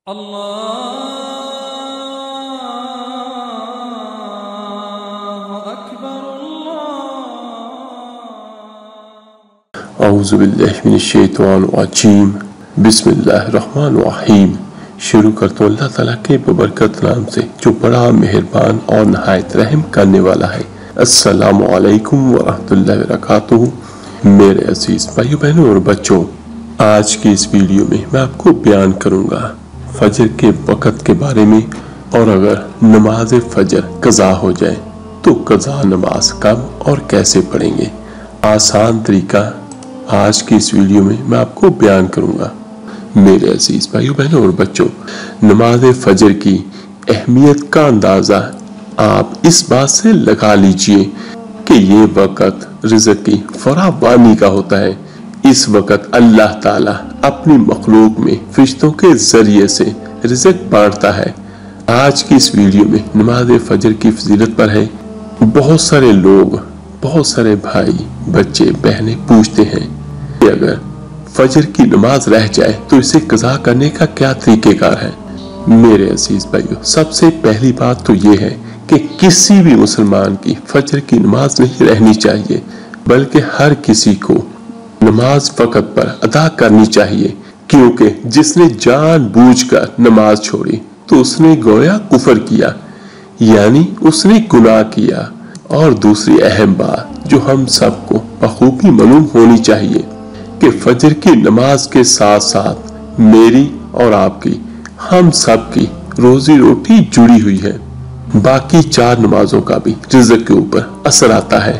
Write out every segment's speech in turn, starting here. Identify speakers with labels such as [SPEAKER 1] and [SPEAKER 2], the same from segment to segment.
[SPEAKER 1] औज़ुबिल्लाहिमिनश्शैतानिर्रजीम बिस्मिल्लाहिर्रहमानिर्रहीम। शुरू करता हूँ अल्लाह ताला के बबरकत नाम से जो बड़ा मेहरबान और नहायत रहम करने वाला है। अस्सलामु अलैकुम वरहमतुल्लाहि वबरकातुहू। मेरे अजीज भाइयों बहनों और बच्चों, आज की इस वीडियो में मैं आपको बयान करूंगा फजर के वक़्त के बारे में, और अगर नमाज फजर कज़ा हो जाए तो कज़ा नमाज कब और कैसे पढ़ेंगे। आसान तरीका आज की इस वीडियो में मैं आपको बयान करूंगा। मेरे अजीज भाइयों बहनों और बच्चों, नमाज फजर की अहमियत का अंदाज़ा आप इस बात से लगा लीजिए कि ये वक़्त रिज़्क़ की फरावानी का होता है। इस वक़्त अल्लाह ताला अपनी मखलूक में फरिश्तों के जरिए से रिज़्क़ बांटता है। आज की इस वीडियो में नमाज फजर की फजीलत पर है। बहुत सारे लोग, बहुत सारे भाई, बच्चे, बहनें पूछते हैं कि अगर फजर की नमाज रह जाए तो इसे कज़ा करने का क्या तरीक़ेकार है। मेरे अजीज भाइयों, सबसे पहली बात तो ये है कि किसी भी मुसलमान की फजर की नमाज नहीं रहनी चाहिए, बल्कि हर किसी को नमाज वक़्त पर अदा करनी चाहिए, क्योंकि जिसने जानबूझकर नमाज छोड़ी तो उसने गोया कुफर किया, यानी उसने गुनाह किया। और दूसरी अहम बात जो हम सबको बखूबी मालूम होनी चाहिए कि फजर की नमाज के साथ साथ मेरी और आपकी, हम सब की रोजी रोटी जुड़ी हुई है। बाकी चार नमाजों का भी रिज़्क़ के ऊपर असर आता है,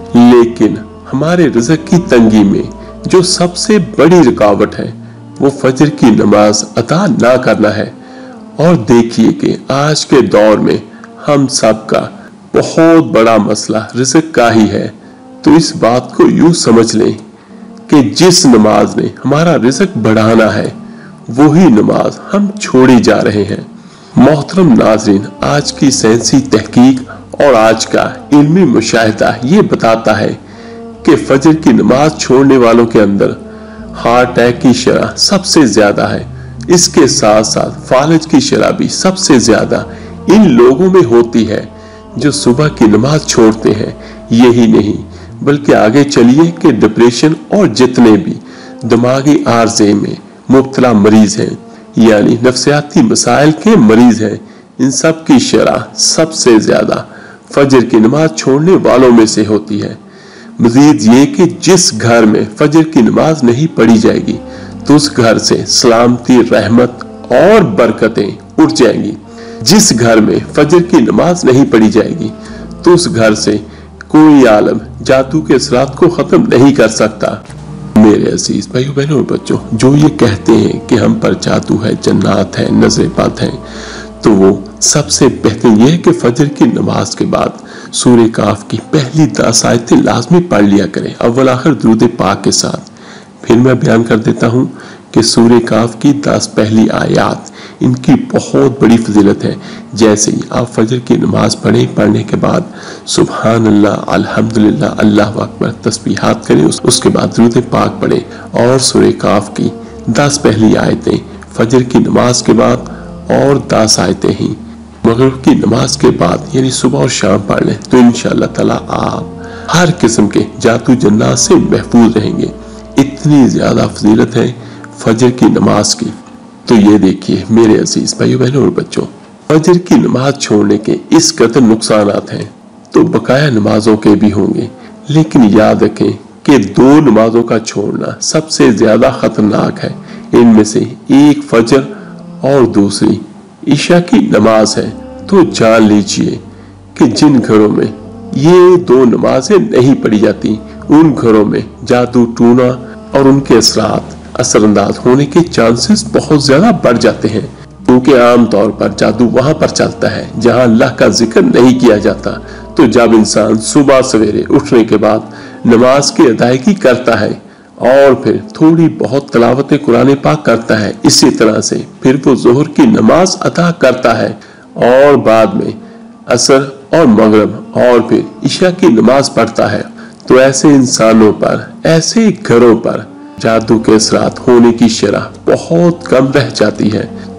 [SPEAKER 1] लेकिन हमारे रिज़्क़ की तंगी में जो सबसे बड़ी रुकावट है वो फजर की नमाज अदा ना करना है। और देखिए कि आज के दौर में हम सब का बहुत बड़ा मसला रिज़्क़ का ही है। तो इस बात को यूं समझ लें कि जिस नमाज ने हमारा रिज़्क़ बढ़ाना है वही नमाज हम छोड़े जा रहे हैं। मोहतरम नाज़रीन, आज की साइंसी तहकीक और आज का इल्मी मुशाहिदा ये बताता है कि फजर की नमाज छोड़ने वालों के अंदर हार्ट अटैक की शरह सबसे ज्यादा है। इसके साथ साथ फालज की शरह भी सबसे ज्यादा इन लोगों में होती है जो सुबह की नमाज छोड़ते हैं। यही नहीं बल्कि आगे चलिए कि डिप्रेशन और जितने भी दिमागी आर्जे में मुब्तला मरीज हैं, यानी नफ्सियाती मसाइल के मरीज हैं, इन सब की शरह सबसे ज्यादा फजर की नमाज छोड़ने वालों में से होती है। मजीद ये कि जिस घर में फजर की नमाज नहीं पढ़ी जाएगी तो उस घर से सलामती, रहमत और बरकतें उठ जाएंगी। जिस घर में फजर की नमाज नहीं पढ़ी जाएगी तो उस घर से कोई आलम जादू के असरात को खत्म नहीं कर सकता। मेरे अजीज भाइयों बहनों और बच्चों, जो ये कहते हैं कि हम पर जादू है, जन्नात है, नजर बद है, तो वो सबसे बेहतर ये है कि फजर की नमाज के बाद सूरह काफ की पहली 10 आयतें लाजमी पढ़ लिया करें, अव्वल आखिर दुरूद पाक के साथ। फिर मैं बयान कर देता हूँ कि सूरह काफ की 10 पहली आयात, इनकी बहुत बड़ी फजीलत है। जैसे ही आप फजर की नमाज पढ़ने के बाद सुबहान अल्लाह, अल्हम्दुलिल्लाह, अल्लाह अकबर तस्बीहात करें, उसके बाद दुरूद पाक पढ़ें और सूरह काफ की 10 पहली आयतें फजर की नमाज के बाद और 10 आयतें ही मगरिब की नमाज के बाद यानी सुबह और शाम पढ़ लें, तो इंशाअल्लाह ताला आप हर किस्म के जादू जन्नात से महफूज रहेंगे। इतनी ज्यादा फजीलत है फजर की नमाज की। तो ये देखिए मेरे अजीज भाइयों बहनों और बच्चों, फजर की नमाज छोड़ने के इस कदर नुकसानात हैं तो बकाया नमाजों के भी होंगे, लेकिन याद रखें कि 2 नमाजों का छोड़ना सबसे ज्यादा खतरनाक है। इनमें से एक फजर और दूसरी ईशा की नमाज है। तो जान लीजिए कि जिन घरों में ये 2 नमाजें नहीं पढ़ी जाती उन घरों में जादू टूना और उनके असरात असरअंदाज होने के चांसेस बहुत ज्यादा बढ़ जाते हैं, क्योंकि आमतौर पर जादू वहां पर चलता है जहां अल्लाह का जिक्र नहीं किया जाता। तो जब इंसान सुबह सवेरे उठने के बाद नमाज की अदायगी करता है और फिर थोड़ी बहुत तिलावत कुरान पाक करता है, इसी तरह से फिर वो जोहर की नमाज अदा करता है और बाद में असर और मगरिब और फिर ईशा की नमाज पढ़ता है, तो ऐसे इंसानों पर, ऐसे घरों पर जादू के असरात होने की शरह बहुत कम रह जाती है।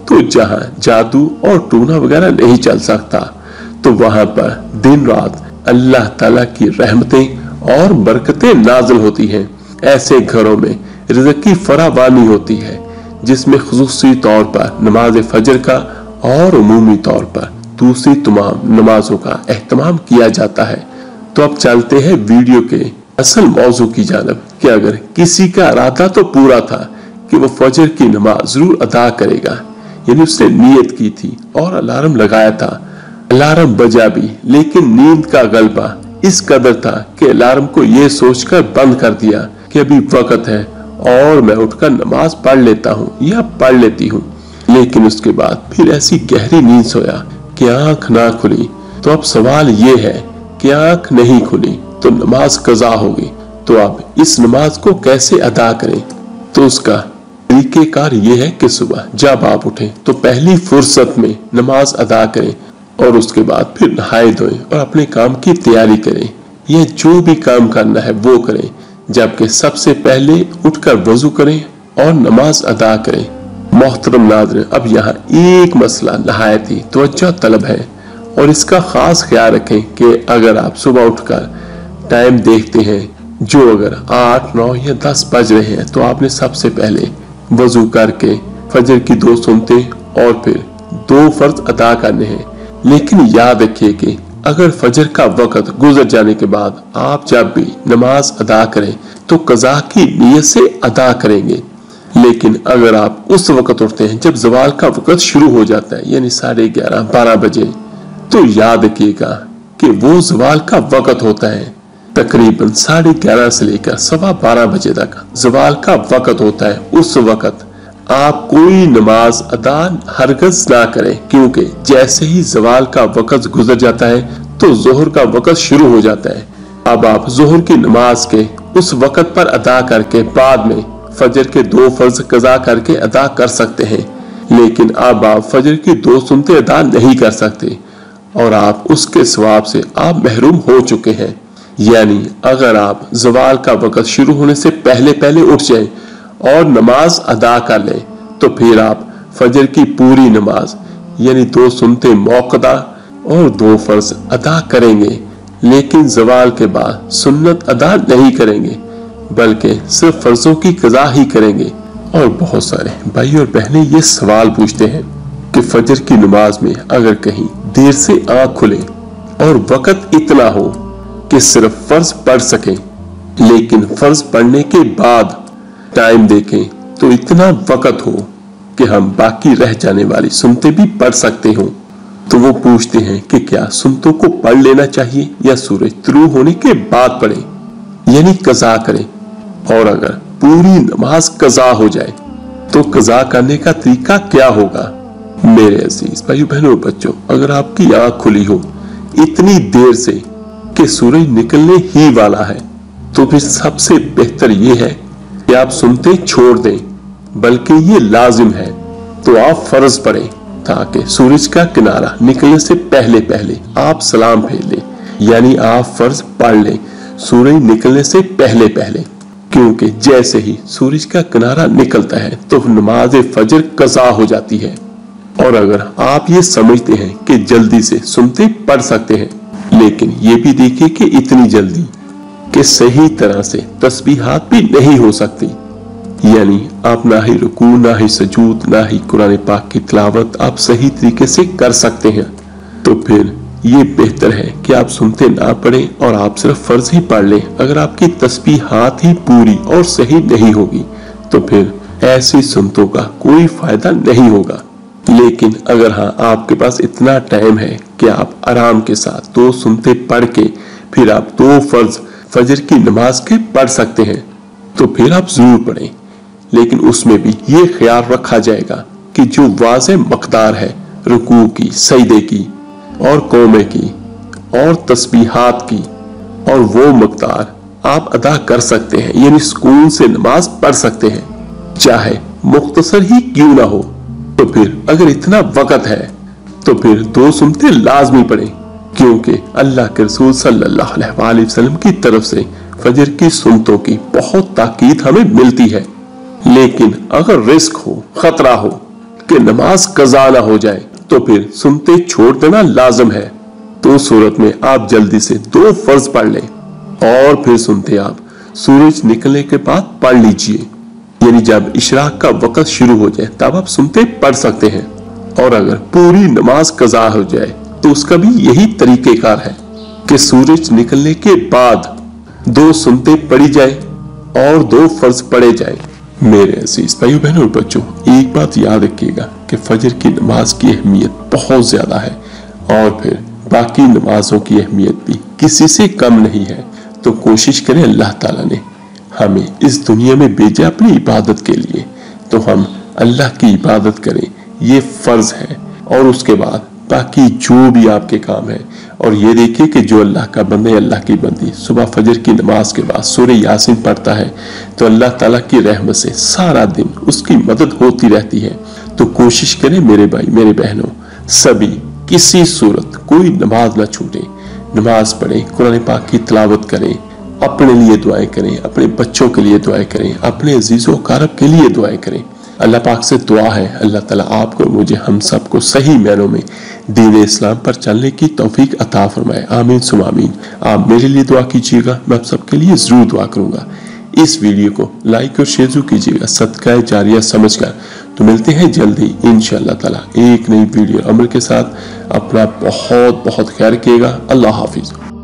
[SPEAKER 1] तो जहाँ जादू और टूना वगैरह नहीं चल सकता, तो वहां पर दिन रात अल्लाह ताला की रहमतें और बरकतें नाजिल होती हैं। ऐसे घरों में रिज़्क़ की फरावानी होती है, जिसमें खुसूसी तौर पर नमाज फजर का और उमूमी तौर पर दूसरी तमाम नमाजों का एहतमाम किया जाता है। तो अब चलते हैं वीडियो के असल मौजू की जानिब कि अगर किसी का इरादा तो पूरा था कि वो फजर की नमाज जरूर अदा करेगा, यानी उसने नीयत की थी और अलार्म लगाया था, अलार्म बजा भी, लेकिन नींद का गलबा इस कदर था कि अलार्म को ये सोचकर बंद कर दिया कि अभी वक्त है और मैं उठकर नमाज पढ़ लेता हूँ या पढ़ लेती हूँ, लेकिन उसके बाद फिर ऐसी गहरी नींद सोया कि आंख ना खुली। तो अब सवाल ये है कि आंख नहीं खुली तो नमाज कज़ा होगी, तो अब इस नमाज को कैसे अदा करें? तो उसका तरीक़ेकार ये है कि सुबह जब आप उठें तो पहली फुर्सत में नमाज अदा करें और उसके बाद फिर नहाए धोएं और अपने काम की तैयारी करें। यह जो भी काम करना है वो करें, जबकि सबसे पहले उठकर वजू करें और नमाज अदा करें। मोहतरम नाज़रीन, अब यहाँ एक मसला नहायती तवज्जो तलब है और इसका खास ख्याल रखें कि अगर आप सुबह उठकर टाइम देखते हैं जो अगर 8, 9 या 10 बज रहे हैं, तो आपने सबसे पहले वजू करके फजर की 2 सुन्नतें और फिर 2 फर्ज अदा करने हैं। लेकिन याद रखिए कि अगर फजर का वक्त गुजर जाने के बाद आप जब भी नमाज अदा करें तो कज़ा की नीयत से अदा करेंगे। लेकिन अगर आप उस वक्त उठते हैं जब ज़वाल का वक्त शुरू हो जाता है, यानी 11:30, 12 बजे, तो याद रखिएगा कि वो ज़वाल का वक्त होता है। तकरीबन 11:30 से लेकर 12:15 बजे तक ज़वाल का वक्त होता है। उस वक्त आप कोई नमाज अदा हरगज ना करें, क्योंकि जैसे ही ज़वाल का वक्त गुजर जाता है तो ज़ोहर का वक्त शुरू हो जाता है। अब आप ज़ोहर की नमाज के उस वक्त पर अदा करके बाद में फजर के 2 फर्ज कज़ा करके अदा कर सकते हैं, लेकिन अब आप फजर की 2 सुन्नतें अदा नहीं कर सकते और आप उसके सवाब से आप महरूम हो चुके हैं। यानी अगर आप ज़वाल का वक्त शुरू होने से पहले पहले उठ जाएं और नमाज अदा कर लें, तो फिर आप फजर की पूरी नमाज यानी 2 सुन्नतें मौक़दा और 2 फर्ज अदा करेंगे, लेकिन ज़वाल के बाद सुन्नत अदा नहीं करेंगे, बल्कि सिर्फ फर्जों की कज़ा ही करेंगे। और बहुत सारे भाई और बहनें ये सवाल पूछते हैं कि फजर की नमाज में अगर कहीं देर से आँख खुले और वक्त इतना हो कि सिर्फ फर्ज पढ़ सकें, लेकिन फर्ज पढ़ने के बाद टाइम देखें तो इतना वक्त हो कि हम बाकी रह जाने वाली सुन्नतें भी पढ़ सकते हो, तो वो पूछते हैं कि क्या सुन्नतों को पढ़ लेना चाहिए या सूरज तुलू होने के बाद पढ़ें, यानी कज़ा करें। और अगर पूरी नमाज कज़ा हो जाए तो कज़ा करने का तरीका क्या होगा? मेरे अजीज भाइयों बहनों बच्चों, अगर आपकी आंख खुली हो इतनी देर से कि सूरज निकलने ही वाला है, तो फिर सबसे बेहतर ये है कि आप सुनते छोड़ दें, बल्कि ये लाजिम है तो आप फर्ज पढ़ें ताकि सूरज का किनारा निकलने से पहले पहले आप सलाम फेर लें, यानी आप फर्ज पढ़ लें सूरज निकलने से पहले पहले, क्योंकि जैसे ही सूरज का किनारा निकलता है तो नमाज फजर कज़ा हो जाती है। और अगर आप ये समझते हैं कि जल्दी से सुनते पढ़ सकते हैं, लेकिन ये भी देखिए कि इतनी जल्दी कि सही तरह से तस्बीहात भी नहीं हो सकती, यानी आप ना ही रुकू, ना ही सजूद, ना ही कुरान पाक की तिलावत आप सही तरीके से कर सकते हैं, तो फिर ये बेहतर है कि आप सुनते ना पढ़ें और आप सिर्फ फर्ज ही पढ़ लें। अगर आपकी तस्बीहात ही पूरी और सही नहीं होगी तो फिर ऐसी सुन्नतों का कोई फायदा नहीं होगा। लेकिन अगर हाँ आपके पास इतना टाइम है कि आप आराम के साथ 2 सुन्नतें पढ़ के फिर आप 2 फर्ज फजर की नमाज के पढ़ सकते हैं, तो फिर आप जरूर पढ़ें। लेकिन उसमें भी ये ख्याल रखा जाएगा कि जो वाज़े मकदार है रुकू की, सजदे की और कौमे की और तस्बीहात की, और वो मकदार आप अदा कर सकते हैं, यानी सुकून से नमाज पढ़ सकते हैं, चाहे मुख्तसर ही क्यों ना हो। तो फिर अगर इतना वक्त है तो फिर 2 सुन्नतें लाजमी पढ़ें, क्योंकि अल्लाह के रसूल सल्लल्लाहु अलैहि वसल्लम की तरफ से फजर की सुन्नतों की बहुत ताकीद हमें मिलती है। लेकिन अगर रिस्क हो, खतरा हो कि नमाज कज़ा ना हो जाए तो फिर सुनते छोड़ देना लाजम है। तो सूरत में आप जल्दी से 2 फर्ज पढ़ लें और फिर सुनते आप सूरज निकलने के बाद पढ़ लीजिए, यानी जब इशराक का वक्त शुरू हो जाए तब आप सुनते पढ़ सकते हैं। और अगर पूरी नमाज कज़ा हो जाए तो उसका भी यही तरीकेकार है कि सूरज निकलने के बाद 2 सुनते पढ़ी जाए और 2 फर्ज पढ़े जाए। मेरे अजीज भाइयों बहनों और बच्चों, एक बात याद रखिएगा कि फजर की नमाज की अहमियत बहुत ज्यादा है और फिर बाकी नमाजों की अहमियत भी किसी से कम नहीं है। तो कोशिश करें, अल्लाह ताला ने हमें इस दुनिया में भेजा अपनी इबादत के लिए, तो हम अल्लाह की इबादत करें, ये फर्ज है। और उसके बाद बाकी जो भी आपके काम है, और ये देखिए कि जो अल्लाह का बंदा है, अल्लाह की बंदी सुबह फजर की नमाज के बाद सूरह यासीन पढ़ता है तो अल्लाह ताला की रहमत से सारा दिन उसकी मदद होती रहती है। तो कोशिश करें मेरे भाई मेरे बहनों, सभी किसी सूरत कोई नमाज ना छूटे, नमाज पढ़ें, कुरान पाक की तिलावत करें, अपने लिए दुआएं करें, अपने बच्चों के लिए दुआएं करें, अपने अजीजों कारब के लिए दुआएं करें। अल्लाह पाक से दुआ है अल्लाह ताला आपको मुझे हम सबको सही मायनों में दीन इस्लाम पर चलने की तौफीक अता फरमाए। आमीन सुम आमीन। आप मेरे लिए दुआ कीजिएगा, मैं आप सबके लिए जरूर दुआ करूंगा। इस वीडियो को लाइक और शेयर कीजिएगा सदका जारिया समझकर। तो मिलते हैं जल्दी इंशाअल्लाह ताला एक नई वीडियो अमल के साथ। अपना बहुत बहुत ख्याल रखिएगा। अल्लाह हाफिज।